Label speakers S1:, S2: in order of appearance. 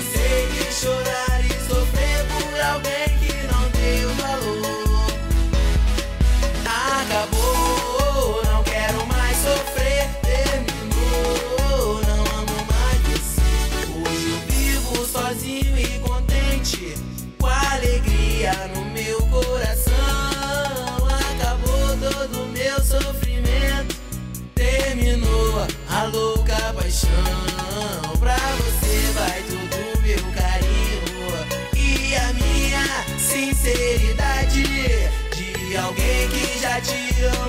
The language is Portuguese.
S1: Cansei de chorar e sofrer por alguém que não deu valor. Acabou, não quero mais sofrer. Terminou, não amo mais você. Hoje eu vivo sozinho e contente, com alegria no meu coração. Acabou todo meu sofrimento, terminou a louca paixão. Pra você vai todo meu carinho e a minha sinceridade de alguém que já te